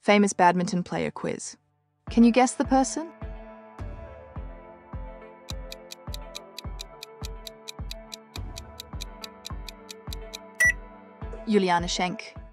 famous badminton player quiz. Can you guess the person? Juliane Schenk.